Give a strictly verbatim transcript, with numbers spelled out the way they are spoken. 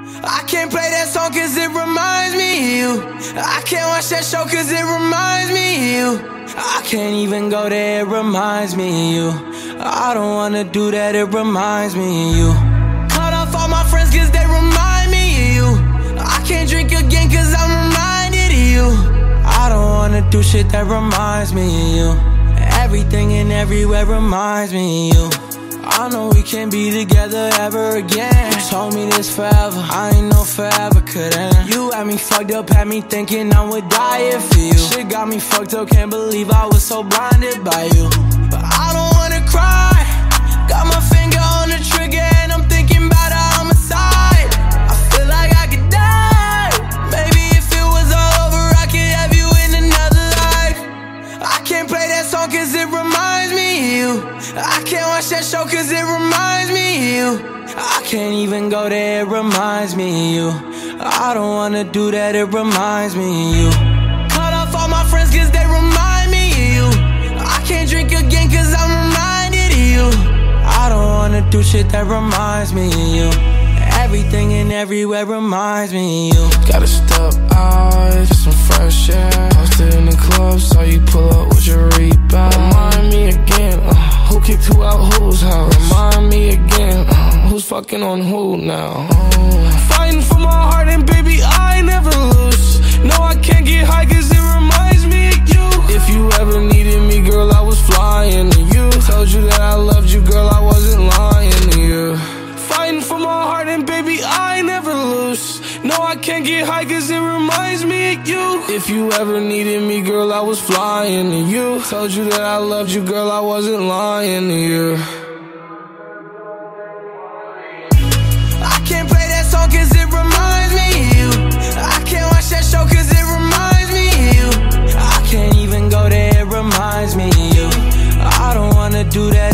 I can't play that song cause it reminds me of you. I can't watch that show cause it reminds me of you. I can't even go there, it reminds me of you. I don't wanna do that, it reminds me of you. Cut off all my friends cause they remind me of you. I can't drink again cause I'm reminded of you. I don't wanna do shit that reminds me of you. Everything and everywhere reminds me of you. I know we can't be together ever again. You told me this forever, I ain't know forever could end. You had me fucked up, had me thinking I would die if for you. Shit got me fucked up, can't believe I was so blinded by you. But I don't wanna cry, got my finger on the trigger and I'm thinking about a homicide. I feel like I could die, maybe if it was all over I could have you in another life. I can't play that song cause it reminds me of you. I can't watch that show cause it reminds me of you. I can't even go there, it reminds me of you. I don't wanna do that, it reminds me of you. Cut off all my friends cause they remind me of you. I can't drink again cause I'm reminded of you. I don't wanna do shit that reminds me of you. Everything and everywhere reminds me of you. Gotta step out, get some fresh air. Posted in the club, saw you pull up with your rebound. Remind me again, uh, who kicked who out whose house? Remind me again, uh, who's fucking on who now? Oh. Fighting for my heart and baby I never lose. No, I can't get high cause it reminds me of you. If you ever needed me, girl, I was flying to you. Told you that I loved you, girl, I wasn't lying to you. Fighting for my heart and baby I never lose. No, I can't get high cause it reminds me of you. If you ever needed me, girl, I was flying to you. Told you that I loved you, girl, I wasn't lying to you. I can't play that song cause it reminds me of you. I can't watch that show cause it reminds me of you. I can't even go there, it reminds me of you. I don't wanna do that,